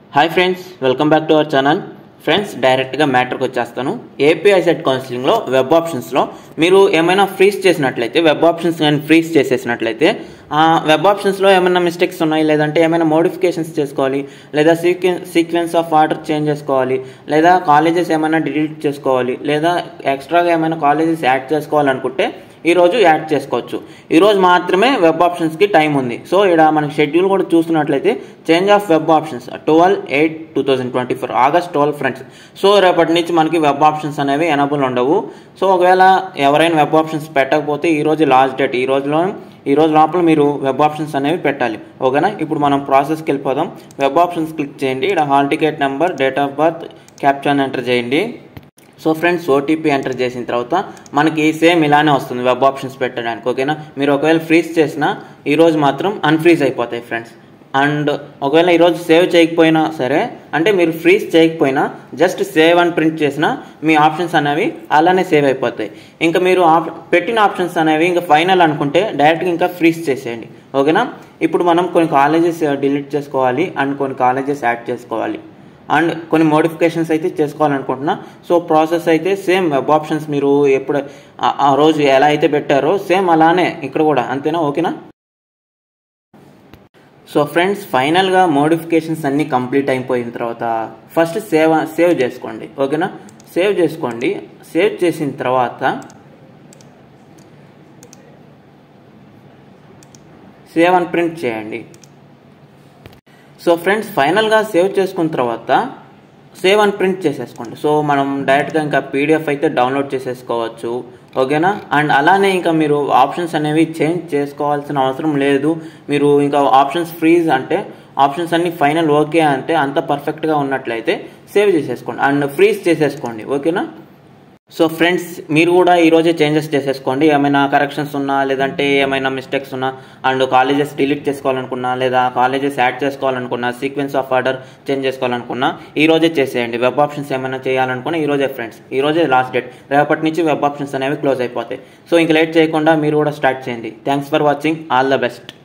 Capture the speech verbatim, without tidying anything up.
Hi friends, welcome back to our channel. Friends, డైరెక్ట్గా మ్యాటర్కి వచ్చేస్తాను. ఏపీఐసెట్ కౌన్సిలింగ్లో వెబ్ ఆప్షన్స్లో మీరు ఏమైనా ఫ్రీజ్ చేసినట్లయితే, వెబ్ ఆప్షన్స్ కానీ ఫ్రీజ్ చేసేసినట్లయితే వెబ్ ఆప్షన్స్లో ఏమైనా మిస్టేక్స్ ఉన్నాయి, లేదంటే ఏమైనా మోడిఫికేషన్స్ చేసుకోవాలి, లేదా sequence sequence of order change చేసుకోవాలి, లేదా కాలేజెస్ ఏమైనా డిలీట్ చేసుకోవాలి, లేదా ఎక్స్ట్రాగా ఏమైనా కాలేజెస్ యాడ్ చేసుకోవాలనుకుంటే ఈరోజు యాడ్ చేసుకోవచ్చు. ఈరోజు మాత్రమే వెబ్ ఆప్షన్స్కి టైం ఉంది. సో ఇక్కడ మనకి షెడ్యూల్ కూడా చూస్తున్నట్లయితే change of web options twelve eight two thousand twenty four August twelve friends. So రేపటి నుంచి మనకి వెబ్ ఆప్షన్స్ అనేవి ఎనబుల్ ఉండవు. సో ఒకవేళ ఎవరైనా వెబ్ ఆప్షన్స్ పెట్టకపోతే ఈరోజు లాస్ట్ డేట్. ఈ రోజులో ఈ రోజు లోపల మీరు వెబ్ ఆప్షన్స్ అనేవి పెట్టాలి. ఓకేనా? ఇప్పుడు మనం ప్రాసెస్కి వెళ్ళిపోదాం. వెబ్ ఆప్షన్స్ క్లిక్ చేయండి. ఇక్కడ hall ticket number, date of birth, క్యాప్చాన్ ఎంటర్ చేయండి. సో ఫ్రెండ్స్, ఓటీపీ ఎంటర్ చేసిన తర్వాత మనకి సేమ్ ఇలానే వస్తుంది వెబ్ ఆప్షన్స్ పెట్టడానికి. ఓకేనా? మీరు ఒకవేళ ఫ్రీజ్ చేసినా ఈరోజు మాత్రం అన్ఫ్రీజ్ అయిపోతాయి ఫ్రెండ్స్. అండ్ ఒకవేళ ఈరోజు సేవ్ చేయకపోయినా సరే, అంటే మీరు ఫ్రీజ్ చేయకపోయినా జస్ట్ సేవ్ అని ప్రింట్ చేసినా మీ ఆప్షన్స్ అనేవి అలానే సేవ్ అయిపోతాయి. ఇంకా మీరు ఆప్ పెట్టిన ఆప్షన్స్ అనేవి ఇంకా ఫైనల్ అనుకుంటే డైరెక్ట్గా ఇంకా ఫ్రీజ్ చేసేయండి. ఓకేనా? ఇప్పుడు మనం కొన్ని కాలేజెస్ డిలీట్ చేసుకోవాలి అండ్ కొన్ని కాలేజెస్ యాడ్ చేసుకోవాలి అండ్ కొన్ని మోడిఫికేషన్స్ అయితే చేసుకోవాలనుకుంటున్నా. సో ప్రాసెస్ అయితే సేమ్ వెబ్ ఆప్షన్స్ మీరు ఎప్పుడు ఆ రోజు ఎలా అయితే పెట్టారో సేమ్ అలానే ఇక్కడ కూడా, అంతేనా? ఓకేనా? సో ఫ్రెండ్స్, ఫైనల్గా మోడిఫికేషన్స్ అన్నీ కంప్లీట్ అయిపోయిన తర్వాత ఫస్ట్ సేవ్ సేవ్ చేసుకోండి. ఓకేనా? సేవ్ చేసుకోండి. సేవ్ చేసిన తర్వాత సేవ్ అని ప్రింట్ చేయండి. సో ఫ్రెండ్స్, ఫైనల్గా సేవ్ చేసుకున్న తర్వాత సేవ్ అని ప్రింట్ చేసేసుకోండి. సో మనం డైరెక్ట్గా ఇంకా పీడిఎఫ్ అయితే డౌన్లోడ్ చేసేసుకోవచ్చు. ఓకేనా? అండ్ అలానే ఇంకా మీరు ఆప్షన్స్ అనేవి చేంజ్ చేసుకోవాల్సిన అవసరం లేదు. మీరు ఇంకా ఆప్షన్స్ ఫ్రీజ్ అంటే ఆప్షన్స్ అన్ని ఫైనల్ ఓకే అంటే అంత పర్ఫెక్ట్గా ఉన్నట్లయితే సేవ్ చేసేసుకోండి అండ్ ఫ్రీజ్ చేసేసుకోండి. ఓకేనా? సో ఫ్రెండ్స్, మీరు కూడా ఈరోజే చేంజెస్ చేసేసుకోండి. ఏమైనా కరెక్షన్స్ ఉన్నా, లేదంటే ఏమైనా మిస్టేక్స్ ఉన్నా, అండ్ కాలేజెస్ డిలీట్ చేసుకోవాలనుకున్నా, లేదా కాలేజెస్ యాడ్ చేసుకోవాలనుకున్నా, సీక్వెన్స్ ఆఫ్ ఆర్డర్ చేంజ్ చేసుకోవాలనుకున్నా ఈరోజే చేసేయండి. వెబ్ ఆప్షన్స్ ఏమైనా చేయాలనుకున్నా ఈరోజే ఫ్రెండ్స్. ఈరోజే లాస్ట్ డేట్. రేపటి నుంచి వెబ్ ఆప్షన్స్ అనేవి క్లోజ్ అయిపోతాయి. సో ఇంక లేట్ చేయకుండా మీరు కూడా స్టార్ట్ చేయండి. Thanks for watching. All the best.